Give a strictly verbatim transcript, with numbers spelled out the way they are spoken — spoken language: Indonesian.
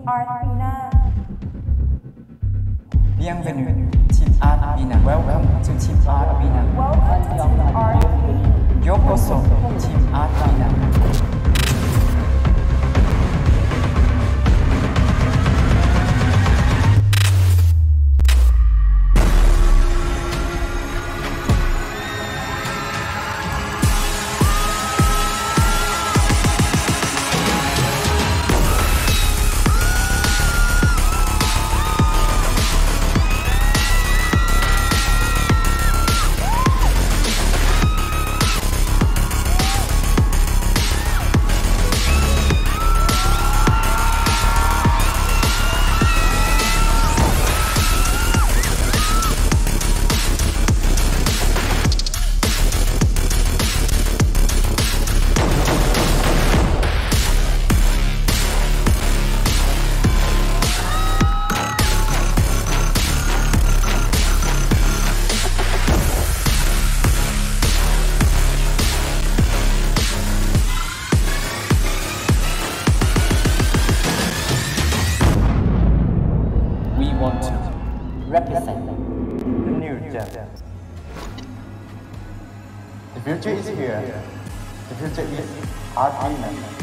Artina. Bienvenue, Team Art Arena. Welcome to Team Art Arena. Welcome to Team Art Arena. Yokoso, Team Art Arena. We want to represent the new gen. The future is here. The future is Art Arena.